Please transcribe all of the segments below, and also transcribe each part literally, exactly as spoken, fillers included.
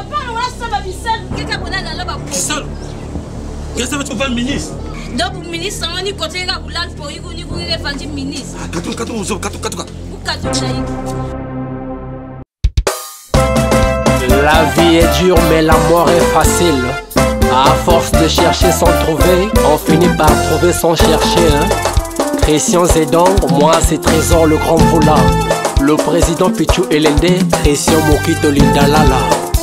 papa on va ça va bisal quelqu'un qu'on a là là-bas. Bisal. Qu'est-ce que tu vas ministre? Donc ministre on y côté là pour là pour y ni pour défendre ministre. Ah katou katou muzo katou katou. Pour katou là. La vie est dure mais la mort est facile. À force de chercher sans trouver, on finit par trouver sans chercher hein. Christian Zedong, moi c'est Trésor le grand Voula. Le président Pichu Elende, Christian Mokito Lindalala.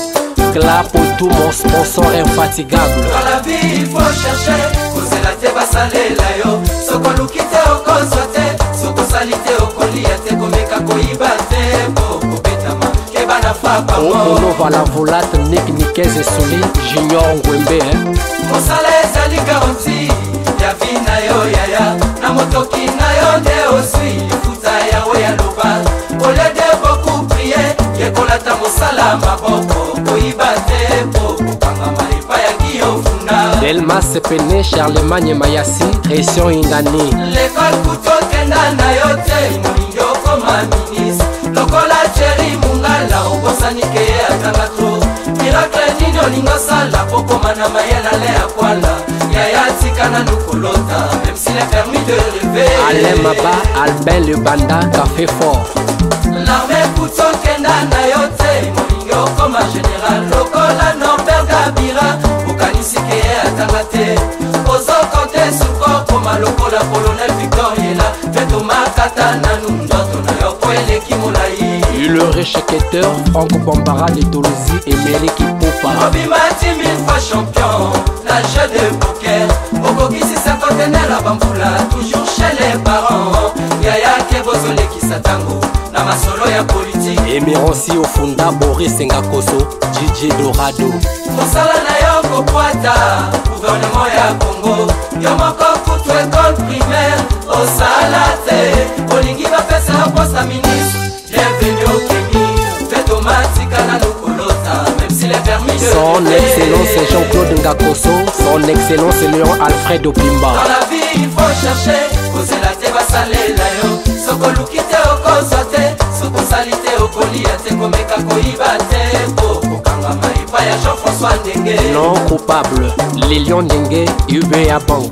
Clap pour tout mon sponsor infatigable. Dans la vie il faut chercher, causer la te basale la yo. Soko lukite oko sote, soko salite oko liate komeka koibate boko betama kebana fapa mo. Ono vala volate Nick Nikeze Souli, Junior Ngwembe hein. Mosala ezali garanti, ya vi na yo yaya, na motoki na yo nde osui, futa ya we ya loba. Ole de beaucoup prier, yekolata mosala maboko, koibate boko kanga maipa ya kiyofunda. Delma Sepene, Charlemagne Mayasi, Christian Ingani. L'école kuto kenda na yo te, molingo koma ministre. Lokola Thierry Mungala, obosani keye atanga tro. Miracle nini olingo sala, poko mana mayela le akwala. Yaya tika na nukolota, même s'il est permis de rêver. Alain Maba, Albin Le Banda, Café Fort. L'armée kuto kenda na yo te, molingo koma général. Lokola Norbert Gabira, okanisi keye atanga te. Ozo konte suko koma lokola colonel Victor Yela. Veto makata na nundoto na yo po eleki molai. Le réchéqueteur, Franck Bambara de Toulouse et Méliki Poupa. Obimati mille fois champion, la jeu de poker. Okokisi sa conteneur à Bamboula, toujours chez les parents. Yaya Kebozole qui s'atango, na masolo ya politique. Emeronsi Ofunda, Boris Ngakoso, Gigi Dorado. Mosala na yo kokwata, gouvernement ya Congo. Yo moko kutu école primaire, osala te. Olingi va pesa na poste à ministre. Bienvenue au Kémi, faites automatique à la Lokolota, même s'il est permis de Son excellence c'est Jean-Claude Ngakoso, son excellence c'est Léon Alfred Opimba. Dans la vie il faut chercher, causer la te basale la yo. Soko lukite oko sote, soko salite oko liate komeka koibate. Boko kanga maipa ya Jean-François Ndenge. Non coupable, Lilion Ndenge, U B A Bank.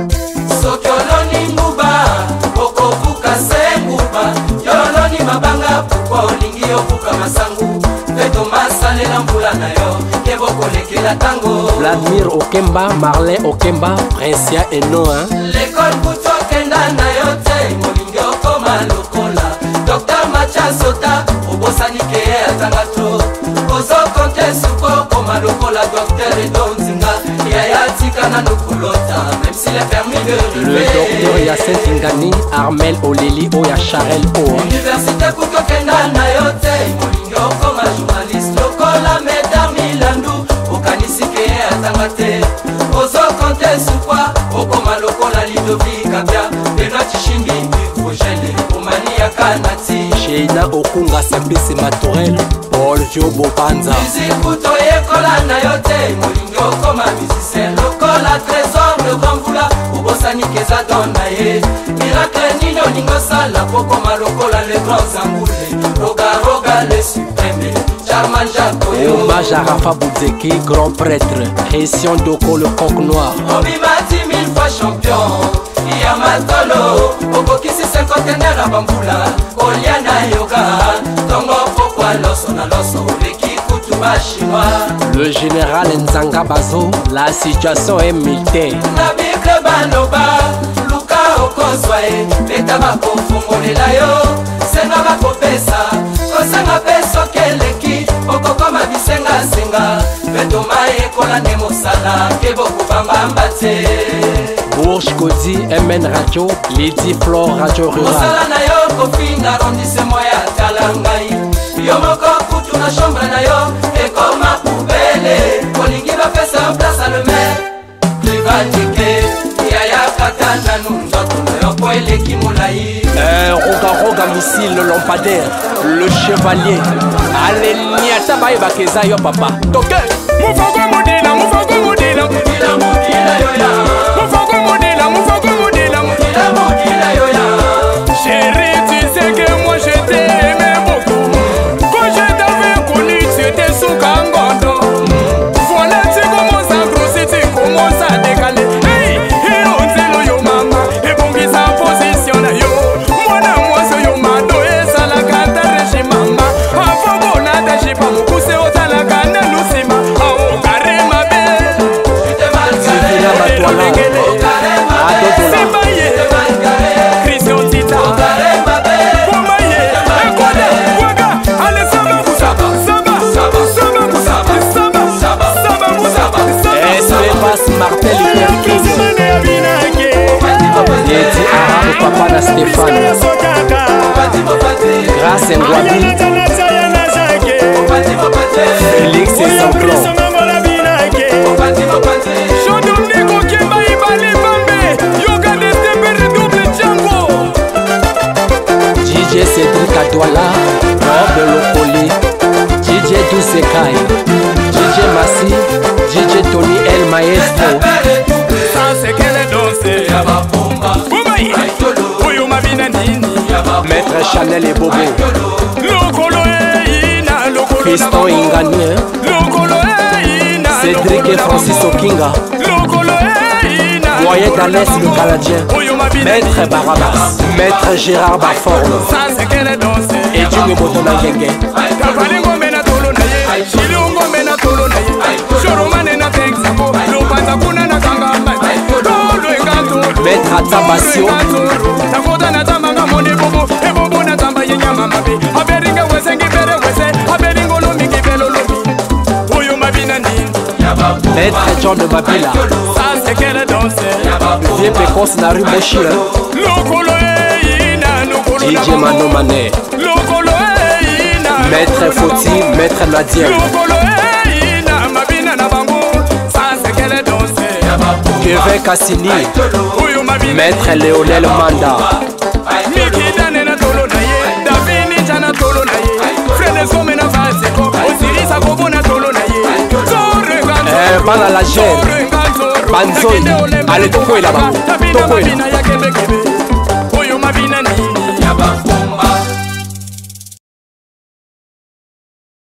Soki oloni nguba, boko buka se nguba. Yoloni mabanga pourquoi olingi obuka masangu. Veto masalela mbula na yo, keboko lekela tango. Vladimir Okemba, Marlin Okemba, Princia et Noah. L'école kuto kenda na yo te, molingi okoma lokola. Docteur Mathias Sota, obosani keye atanga tro. Ozo konte suko koma lokola docteur Edo Nzinga. Yaya tika na nukolota, même s'il est permis de Le rêver. docteur Yacine Tingani, Armel Oleli, Oya Charel Oa. Université kuto kenda na yo te, molingi okoma journaliste. Lokola Medar Milandu, okanisi keye atanga te. Ozo konte sukwa, okoma lokola Lidovic Kabia. Benoît Chishimbi, Fogele, Omani ya Kanati. Sheina Okunga Simplice Matorel, Paul Jobo Panza. Musique kuto yekola na yo te, molingi okoma musicien. Lokola Trésor le grand Voula, obosani keza don na ye. Miracle nini olingo sala, pokoma lokola le grand Zamboule. Roga roga le suprême, Charman Jacoyo. Hommage à Rafa Boudzeki, grand prêtre. Christian Doko, le coq noir. Obimati mille fois champion, Yamatolo. Okokisi cinquantenaire à Bamboula, Oliana Yoga. Tongo pourquoi loso na loso, Leki Kutuba chinois. Le général Nzanga Bazo, la situation est militaire. Na Bible Banoba, Luka Okozwae, Leta bako fungolela yo, Senga bako pesa, Kosenga peso keleki, Okokoma bisenga senga, Vetoma ekola ne mosala, Keboko bambamba te. Bourges Kodi, M N Radio, Lady Flore Radio Rural. Mosala na yo kofi na arrondissement ya Talangai. Yo moko kutu na chambre na yo, ekoma poubele, Olingi va pesa en place à le maire. Privandike, Yaya Katana nundoto na yo po eleki molai. Euh, Roga Roga Missile, le lampadaire, le chevalier. Allez, niata bae bakeza yo papa. Toke! Moufogo Moudila, Moufogo Moudila. Moudila, Moudila yoya. Moufogo Moudila, Moufogo Moudila. Moudila, Moudila yoya. Chérie, tu sais que moi je t'aimais beaucoup. Quand je t'avais connu, tu étais sous Kangondo. Stéphane, Grâce Ngwabi, Félix et Sanclon, D J Cédric Adouala, Rob Lokoli, D J Doucekai, D J Massi, D J Tony El Maestro. Maître Chanel et Bobo, Fiston Inganien, Cédric et Francis Okinga, Moyen d'Alès le Canadien, Maître Barabas, Maître Gérard Baforme, et Djunge Botona Genge. Maître Atabasio, Maître John de Mabila, Vieux Pécos Naru Moshi, D J Mano Mané, Maître Foti, Maître Nadia, Kevin Cassini, Maître Léonel Manda, Eh, bana la gêne, Banzoi, allez, toko et là-bas, toko et là.